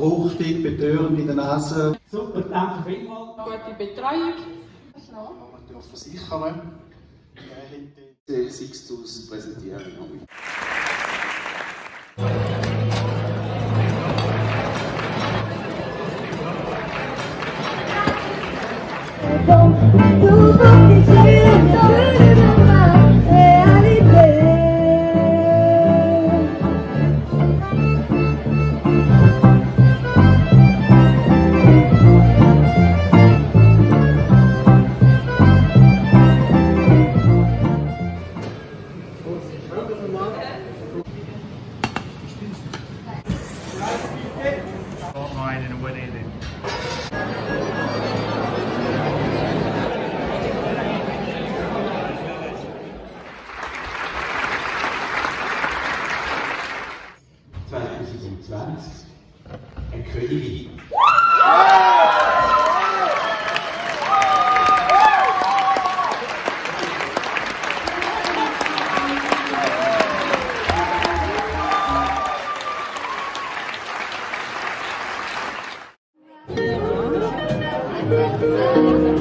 fruchtig, betörend in der Nase. Super, danke vielmals. Gute Betreuung. Man darf versichern, sich zu präsentieren. Mine and what is it? Eine Königin. Ja.